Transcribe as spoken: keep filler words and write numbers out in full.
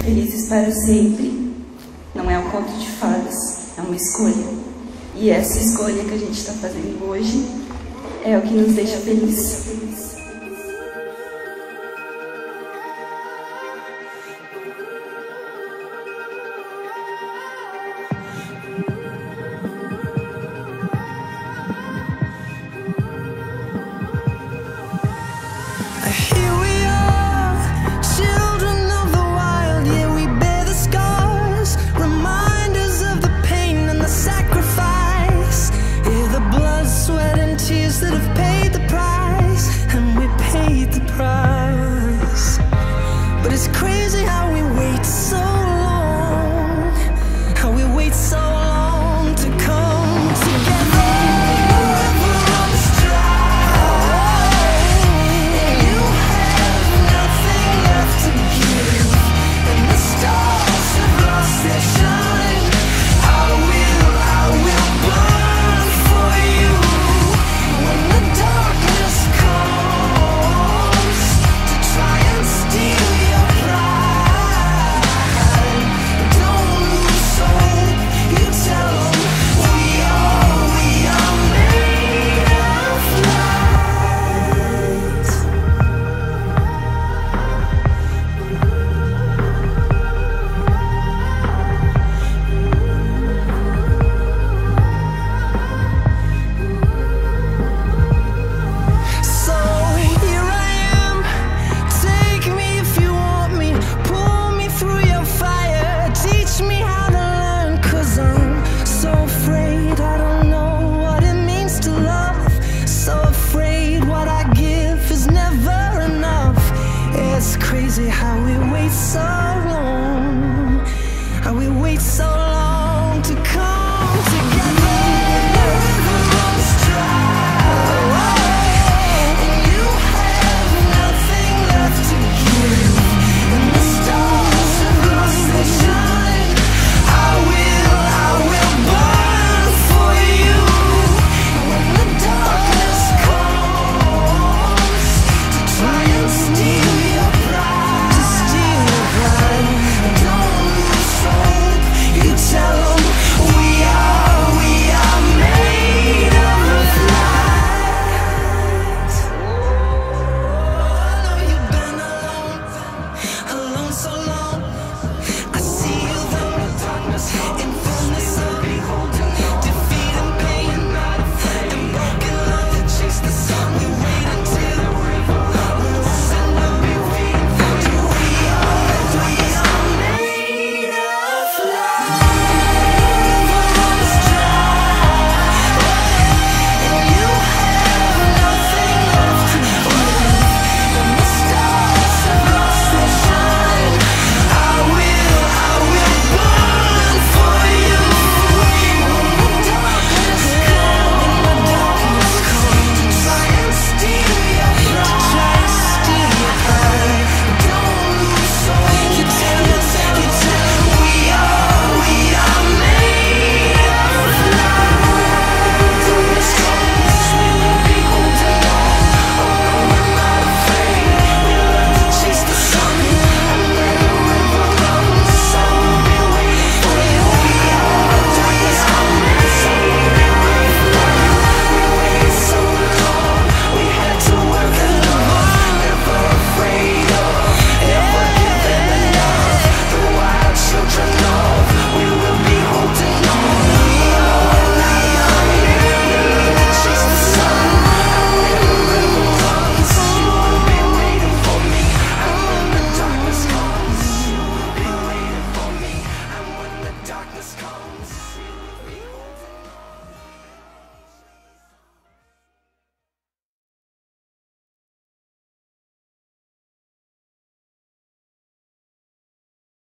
Felizes para sempre não é um conto de fadas, é uma escolha. E essa escolha que a gente está fazendo hoje é o que nos deixa felizes. That have paid the price, and we paid the price. But it's crazy how we wait so long, how we wait so long to come together. Forever on the stride, and you have nothing left to give, and the stars have lost their shine. I will, I will burn for you. When the darkness comes to try and steal your pride, don't lose hope, you tell them we are, we are made of light. So here I am, take me if you want me, pull me through your fire, teach me how to learn, 'cause I'm so afraid I don't know what it means to love, so afraid what I give is never enough. It's crazy how we wait so long, how we wait so long